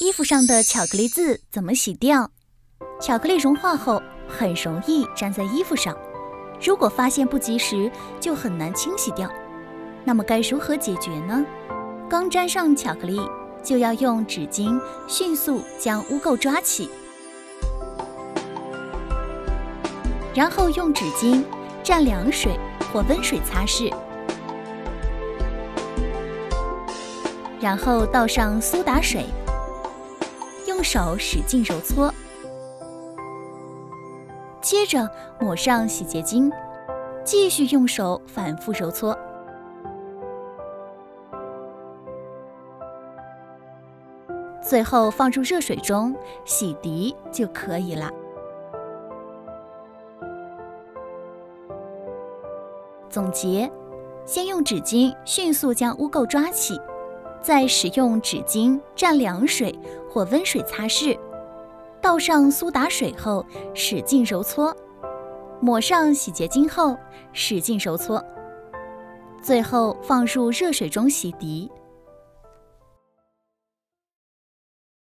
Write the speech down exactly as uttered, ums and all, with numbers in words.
衣服上的巧克力渍怎么洗掉？巧克力融化后很容易粘在衣服上，如果发现不及时，就很难清洗掉。那么该如何解决呢？刚沾上巧克力，就要用纸巾迅速将污垢抓起，然后用纸巾蘸凉水或温水擦拭，然后倒上苏打水，用手使劲揉搓，接着抹上洗洁精，继续用手反复揉搓。最后放入热水中洗涤就可以了。总结：先用纸巾迅速将污垢抓起，再使用纸巾蘸凉水或温水擦拭，倒上苏打水后使劲揉搓，抹上洗洁精后使劲揉搓，最后放入热水中洗涤。